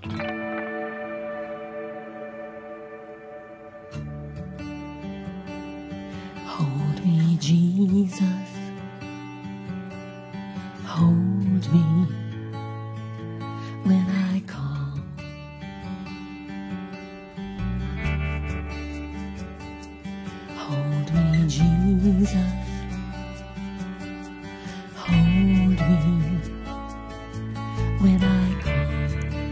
Hold me, Jesus, hold me when I call. Hold me, Jesus, hold me when I call.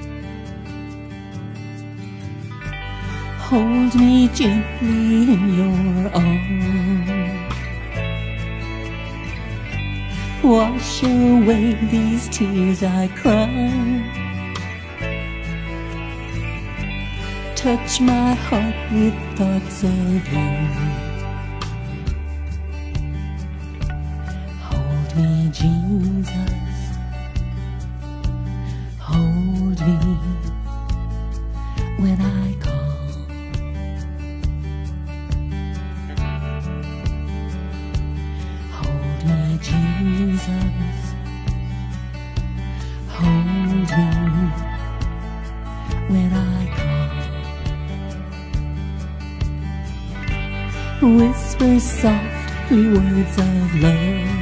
Hold me gently in your arms. Wash away these tears I cry. Touch my heart with thoughts of you. Hold me, Jesus, hold me when I call. Hold me, Jesus, hold me when I call. Whisper softly words of love.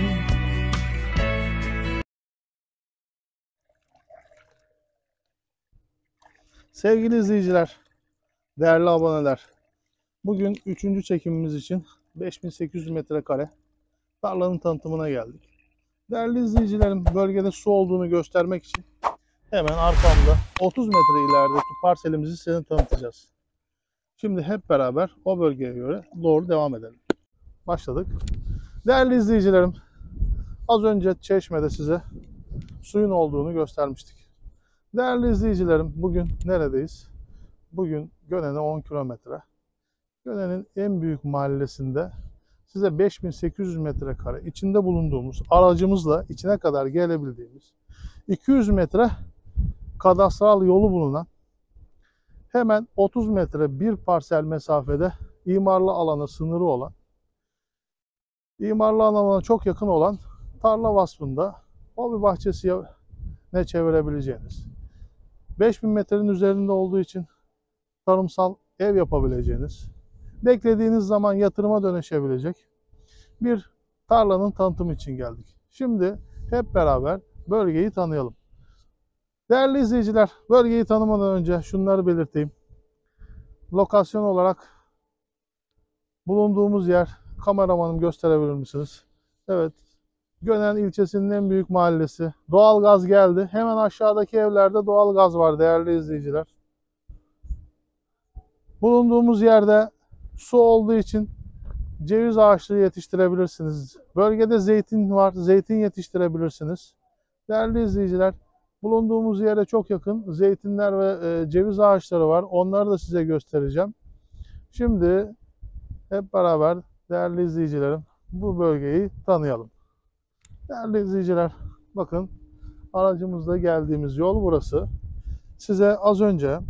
Sevgili izleyiciler, değerli aboneler, bugün 3. çekimimiz için 5800 metrekare tarlanın tanıtımına geldik. Değerli izleyicilerim, bölgede su olduğunu göstermek için hemen arkamda 30 metre ilerideki parselimizi size tanıtacağız. Şimdi hep beraber o bölgeye göre doğru devam edelim. Başladık. Değerli izleyicilerim, az önce çeşmede size suyun olduğunu göstermiştik. Değerli izleyicilerim, bugün neredeyiz? Bugün Gönen'e 10 kilometre. Gönen'in en büyük mahallesinde size 5800 metrekare içinde bulunduğumuz aracımızla içine kadar gelebildiğimiz 200 metre kadastral yolu bulunan, hemen 30 metre bir parsel mesafede imarlı alana sınırı olan, imarlı alana çok yakın olan tarla vasfında hobi bahçesine çevirebileceğiniz, 5000 metrenin üzerinde olduğu için tarımsal ev yapabileceğiniz, beklediğiniz zaman yatırıma dönüşebilecek bir tarlanın tanıtımı için geldik. Şimdi hep beraber bölgeyi tanıyalım. Değerli izleyiciler, bölgeyi tanımadan önce şunları belirteyim. Lokasyon olarak bulunduğumuz yer, kameramanım gösterebilir misiniz? Evet, Gönen ilçesinin en büyük mahallesi. Doğalgaz geldi. Hemen aşağıdaki evlerde doğalgaz var değerli izleyiciler. Bulunduğumuz yerde su olduğu için ceviz ağaçlığı yetiştirebilirsiniz. Bölgede zeytin var, zeytin yetiştirebilirsiniz. Değerli izleyiciler, bulunduğumuz yere çok yakın zeytinler ve ceviz ağaçları var. Onları da size göstereceğim. Şimdi hep beraber değerli izleyicilerim bu bölgeyi tanıyalım. Değerli izleyiciler, bakın aracımızla geldiğimiz yol burası. Size az önce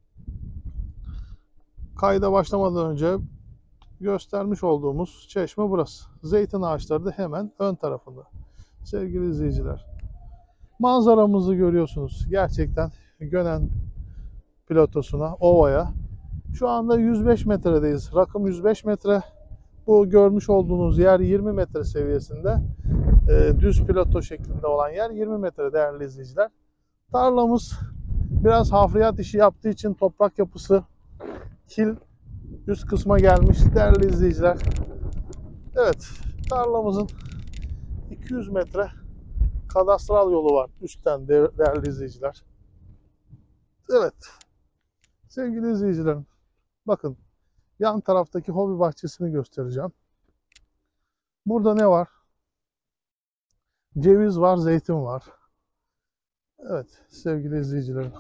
kayda başlamadan önce göstermiş olduğumuz çeşme burası. Zeytin ağaçları da hemen ön tarafında. Sevgili izleyiciler, manzaramızı görüyorsunuz. Gerçekten Gönen platosuna, ovaya. Şu anda 105 metredeyiz. Rakım 105 metre. Bu görmüş olduğunuz yer 20 metre seviyesinde. Düz plato şeklinde olan yer 20 metre değerli izleyiciler. Tarlamız biraz hafriyat işi yaptığı için toprak yapısı kil üst kısma gelmiş değerli izleyiciler. Evet, tarlamızın 200 metre kadastral yolu var üstten değerli izleyiciler. Evet, sevgili izleyicilerim, bakın yan taraftaki hobi bahçesini göstereceğim. Burada ne var? Ceviz var, zeytin var. Evet sevgili izleyicilerim.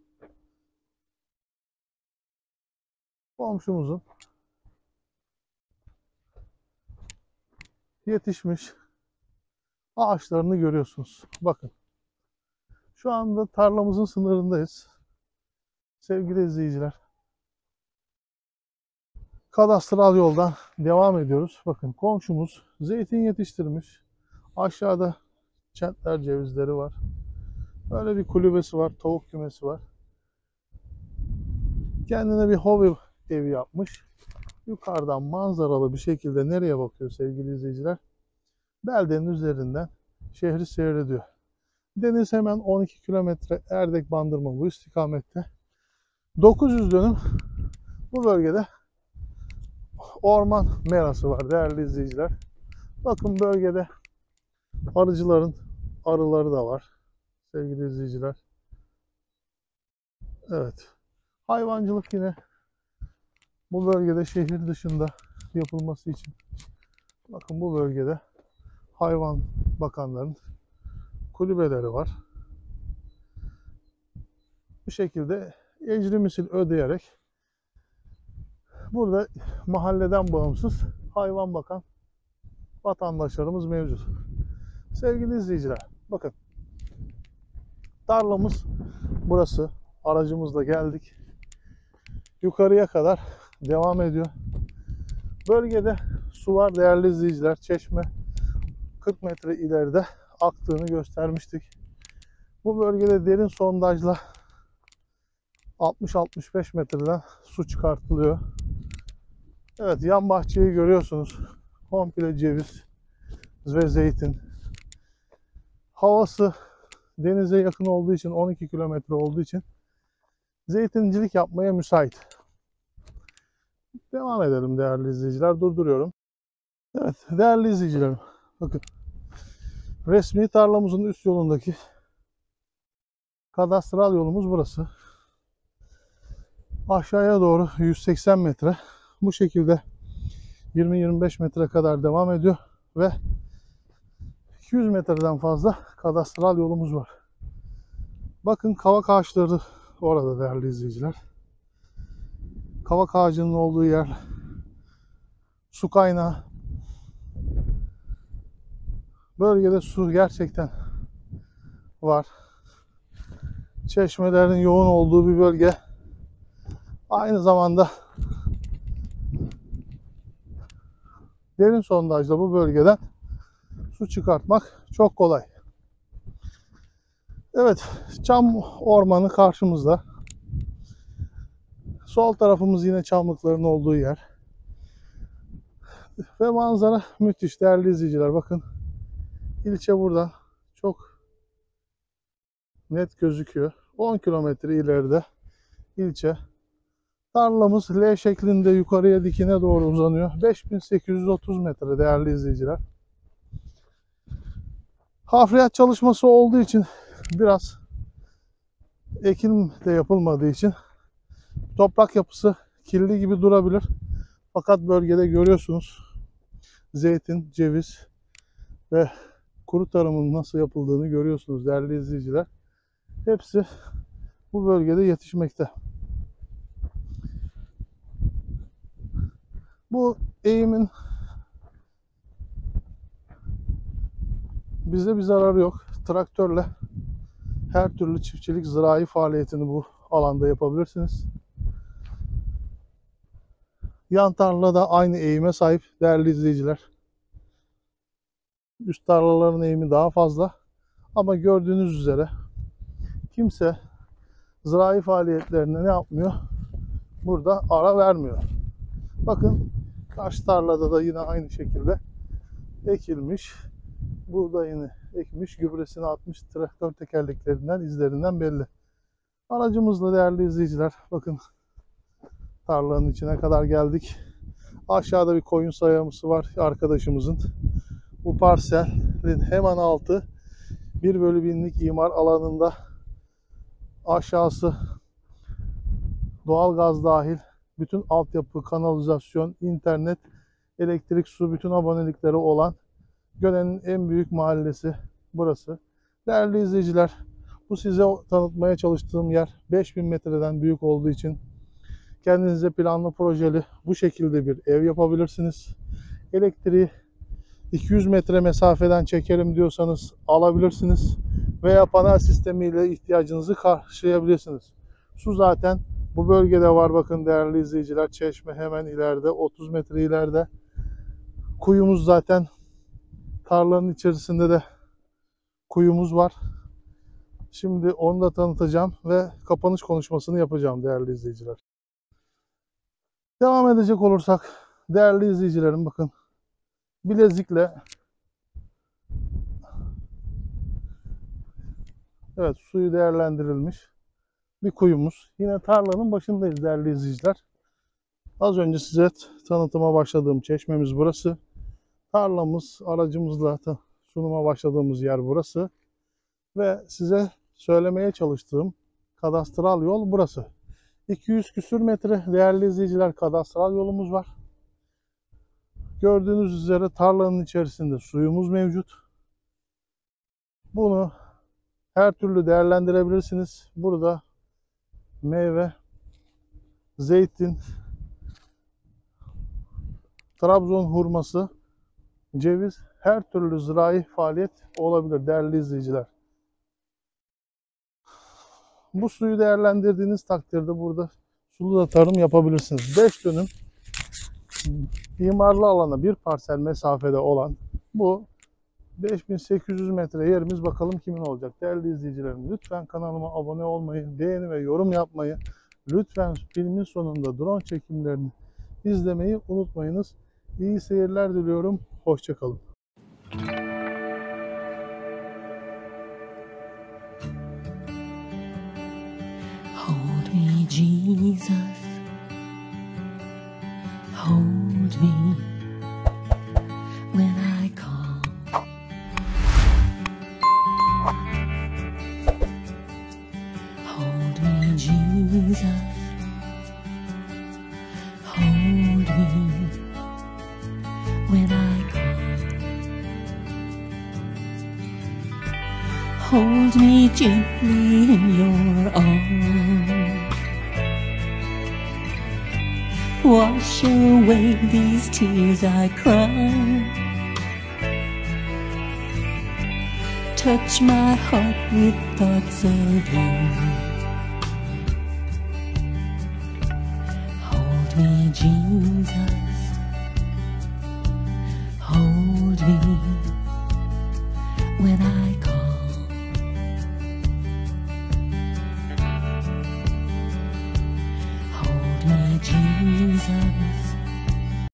Komşumuzun yetişmiş ağaçlarını görüyorsunuz. Bakın. Şu anda tarlamızın sınırındayız. Sevgili izleyiciler. Kadastral yoldan devam ediyoruz. Bakın komşumuz zeytin yetiştirmiş. Aşağıda çentler cevizleri var. Böyle bir kulübesi var, tavuk kümesi var. Kendine bir hobi evi yapmış. Yukarıdan manzaralı bir şekilde nereye bakıyor sevgili izleyiciler? Beldenin üzerinden şehri seyrediyor. Deniz hemen 12 kilometre Erdek Bandırma bu istikamette. 900 dönüm bu bölgede orman merası var değerli izleyiciler. Bakın bölgede arıcıların arıları da var sevgili izleyiciler. Evet. Hayvancılık yine bu bölgede şehir dışında yapılması için. Bakın bu bölgede hayvan bakanların kulübeleri var. Bu şekilde ecri misil ödeyerek burada mahalleden bağımsız hayvan bakan vatandaşlarımız mevcut. Sevgili izleyiciler, bakın tarlamız burası. Aracımızla geldik. Yukarıya kadar devam ediyor. Bölgede su var değerli izleyiciler. Çeşme 40 metre ileride aktığını göstermiştik. Bu bölgede derin sondajla 60-65 metreden su çıkartılıyor. Evet, yan bahçeyi görüyorsunuz. Komple ceviz ve zeytin. Havası denize yakın olduğu için, 12 kilometre olduğu için zeytincilik yapmaya müsait. Devam edelim değerli izleyiciler. Durduruyorum. Evet değerli izleyicilerim. Bakın. Resmi tarlamızın üst yolundaki kadastral yolumuz burası. Aşağıya doğru 180 metre. Bu şekilde 20-25 metre kadar devam ediyor ve 200 metreden fazla kadastral yolumuz var. Bakın kavak ağaçları orada değerli izleyiciler. Kavak ağacının olduğu yer su kaynağı. Bölgede su gerçekten var. Çeşmelerin yoğun olduğu bir bölge. Aynı zamanda derin sondajla bu bölgeden su çıkartmak çok kolay. Evet, çam ormanı karşımızda. Sol tarafımız yine çamlıkların olduğu yer. Ve manzara müthiş değerli izleyiciler. Bakın ilçe burada çok net gözüküyor. 10 kilometre ileride ilçe. Tarlamız L şeklinde yukarıya dikine doğru uzanıyor. 5830 metre değerli izleyiciler. Hafriyat çalışması olduğu için biraz ekim de yapılmadığı için toprak yapısı kirli gibi durabilir. Fakat bölgede görüyorsunuz zeytin, ceviz ve kuru tarımın nasıl yapıldığını görüyorsunuz değerli izleyiciler. Hepsi bu bölgede yetişmekte. Bu eğimin bize bir zararı yok. Traktörle her türlü çiftçilik, zirai faaliyetini bu alanda yapabilirsiniz. Yan tarla da aynı eğime sahip değerli izleyiciler. Üst tarlaların eğimi daha fazla. Ama gördüğünüz üzere kimse zirai faaliyetlerine ne yapmıyor? Burada ara vermiyor. Bakın karşı tarlada da yine aynı şekilde ekilmiş. Buğdayını ekmiş, gübresini atmış, traktör tekerleklerinden, izlerinden belli. Aracımızla değerli izleyiciler, bakın tarlanın içine kadar geldik. Aşağıda bir koyun sayaması var arkadaşımızın. Bu parselin hemen altı 1/1000'lik imar alanında, aşağısı doğalgaz dahil bütün altyapı, kanalizasyon, internet, elektrik, su, bütün abonelikleri olan Göne'nin en büyük mahallesi burası. Değerli izleyiciler, bu size tanıtmaya çalıştığım yer 5000 metreden büyük olduğu için kendinize planlı projeli bu şekilde bir ev yapabilirsiniz. Elektriği 200 metre mesafeden çekerim diyorsanız alabilirsiniz. Veya panel sistemiyle ihtiyacınızı karşılayabilirsiniz. Su zaten bu bölgede var bakın değerli izleyiciler. Çeşme hemen ileride, 30 metre ileride. Kuyumuz zaten tarlanın içerisinde de kuyumuz var. Şimdi onu da tanıtacağım ve kapanış konuşmasını yapacağım değerli izleyiciler. Devam edecek olursak değerli izleyicilerim, bakın bilezikle, evet, suyu değerlendirilmiş bir kuyumuz. Yine tarlanın başındayız değerli izleyiciler. Az önce size tanıtıma başladığım çeşmemiz burası. Tarlamız, aracımızla sunuma başladığımız yer burası. Ve size söylemeye çalıştığım kadastral yol burası. 200 küsür metre değerli izleyiciler kadastral yolumuz var. Gördüğünüz üzere tarlanın içerisinde suyumuz mevcut. Bunu her türlü değerlendirebilirsiniz. Burada meyve, zeytin, Trabzon hurması, ceviz, her türlü zirai faaliyet olabilir değerli izleyiciler. Bu suyu değerlendirdiğiniz takdirde burada sulu da tarım yapabilirsiniz. 5 dönüm imarlı alana bir parsel mesafede olan bu 5800 metre yerimiz bakalım kimin olacak değerli izleyicilerim. Lütfen kanalıma abone olmayı, beğeni ve yorum yapmayı, lütfen filmin sonunda drone çekimlerini izlemeyi unutmayınız. İyi seyirler diliyorum. Hoşça kalın. Hold me, Jesus, hold me when I call. Hold me, Jesus, hold me when I call. Hold me gently in your arms. Wash away these tears I cry. Touch my heart with thoughts of you. Hold me, Jesus, hold me